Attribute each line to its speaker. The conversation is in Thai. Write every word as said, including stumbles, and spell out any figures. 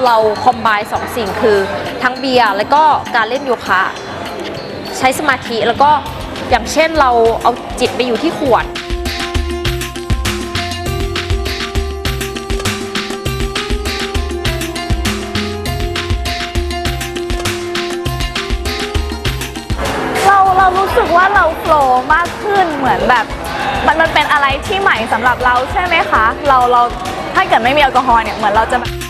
Speaker 1: เราคอมไบน์สองสิ่งคือทั้งเบียร์แล้วก็การเล่นโยคะใช้สมาธิแล้วก็อย่างเช่นเราเอาจิตไปอยู่ที่ขวด
Speaker 2: เราเรารู้สึกว่าเราโฟลว์มากขึ้นเหมือนแบบมันมันเป็นอะไรที่ใหม่สำหรับเราใช่ไหมคะเราเราถ้าเกิดไม่มีแอลกอฮอล์เนี่ยเหมือนเราจะ